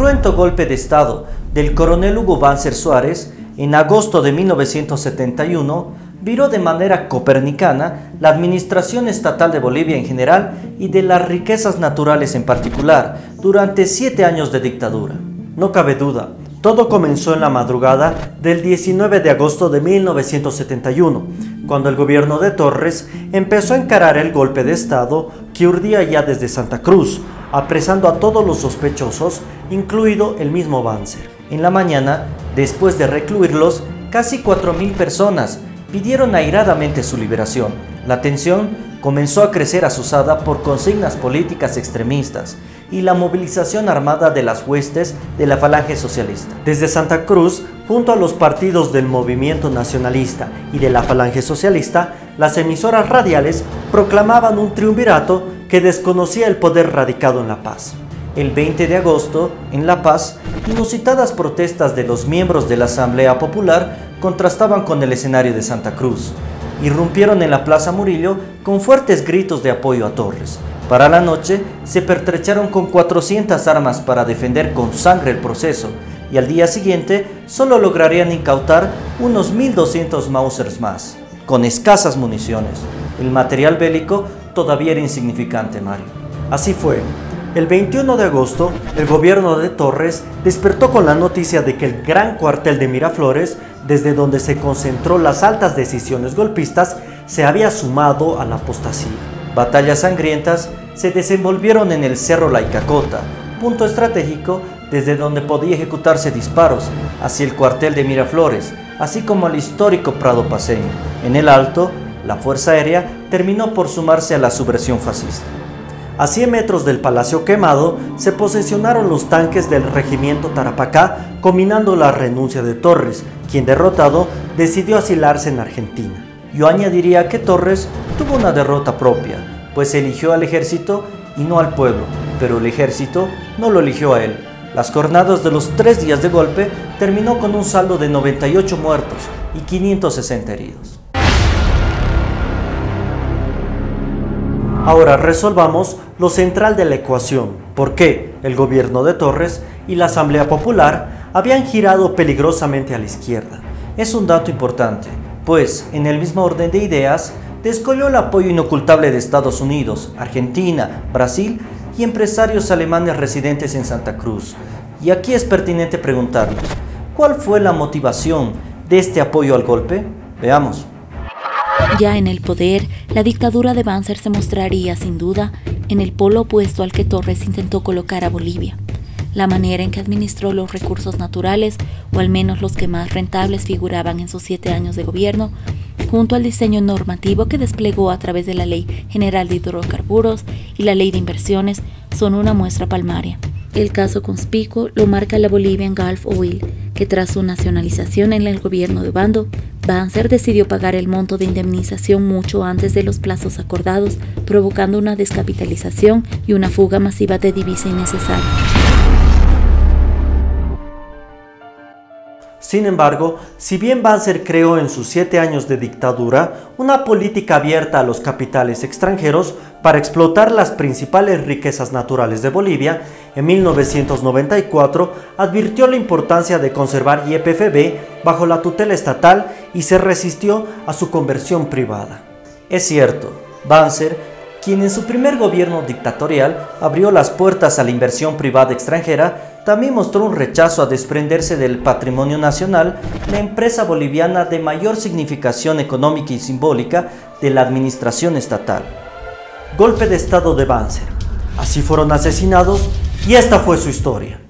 cruento golpe de Estado del coronel Hugo Banzer Suárez, en agosto de 1971, viró de manera copernicana la administración estatal de Bolivia en general y de las riquezas naturales en particular, durante 7 años de dictadura. No cabe duda, todo comenzó en la madrugada del 19 de agosto de 1971, cuando el gobierno de Torres empezó a encarar el golpe de Estado que urdía ya desde Santa Cruz, apresando a todos los sospechosos, incluido el mismo Banzer. En la mañana, después de recluirlos, casi 4.000 personas pidieron airadamente su liberación. La tensión comenzó a crecer azuzada por consignas políticas extremistas y la movilización armada de las huestes de la Falange Socialista. Desde Santa Cruz, junto a los partidos del Movimiento Nacionalista y de la Falange Socialista, las emisoras radiales proclamaban un triunvirato que desconocía el poder radicado en La Paz. El 20 de agosto, en La Paz, inusitadas protestas de los miembros de la Asamblea Popular contrastaban con el escenario de Santa Cruz. Irrumpieron en la Plaza Murillo con fuertes gritos de apoyo a Torres. Para la noche, se pertrecharon con 400 armas para defender con sangre el proceso, y al día siguiente solo lograrían incautar unos 1.200 Mausers más, con escasas municiones. El material bélico todavía era insignificante, Mario. Así fue. El 21 de agosto, el gobierno de Torres despertó con la noticia de que el gran cuartel de Miraflores, desde donde se concentró las altas decisiones golpistas, se había sumado a la apostasía. Batallas sangrientas se desenvolvieron en el Cerro La Icacota, punto estratégico desde donde podía ejecutarse disparos hacia el cuartel de Miraflores, así como al histórico Prado Paceño. En el Alto, la Fuerza Aérea terminó por sumarse a la subversión fascista. A 100 metros del Palacio Quemado se posesionaron los tanques del regimiento Tarapacá, combinando la renuncia de Torres, quien derrotado decidió asilarse en Argentina. Yo añadiría que Torres tuvo una derrota propia, pues eligió al ejército y no al pueblo, pero el ejército no lo eligió a él. Las jornadas de los 3 días de golpe terminó con un saldo de 98 muertos y 560 heridos. Ahora resolvamos lo central de la ecuación: por qué el gobierno de Torres y la Asamblea Popular habían girado peligrosamente a la izquierda. Es un dato importante, pues en el mismo orden de ideas descolló el apoyo inocultable de Estados Unidos, Argentina, Brasil y empresarios alemanes residentes en Santa Cruz. Y aquí es pertinente preguntarnos, ¿cuál fue la motivación de este apoyo al golpe? Veamos. Ya en el poder, la dictadura de Banzer se mostraría, sin duda, en el polo opuesto al que Torres intentó colocar a Bolivia. La manera en que administró los recursos naturales, o al menos los que más rentables figuraban en sus 7 años de gobierno, junto al diseño normativo que desplegó a través de la Ley General de Hidrocarburos y la Ley de Inversiones, son una muestra palmaria. El caso conspicuo lo marca la Bolivian Gulf Oil, que tras su nacionalización en el gobierno de Bando, Banzer decidió pagar el monto de indemnización mucho antes de los plazos acordados, provocando una descapitalización y una fuga masiva de divisa innecesaria. Sin embargo, si bien Banzer creó en sus 7 años de dictadura una política abierta a los capitales extranjeros para explotar las principales riquezas naturales de Bolivia, en 1994 advirtió la importancia de conservar YPFB bajo la tutela estatal y se resistió a su conversión privada. Es cierto, Banzer, quien en su primer gobierno dictatorial abrió las puertas a la inversión privada extranjera, también mostró un rechazo a desprenderse del patrimonio nacional, la empresa boliviana de mayor significación económica y simbólica de la administración estatal. Golpe de Estado de Banzer. Así fueron asesinados y esta fue su historia.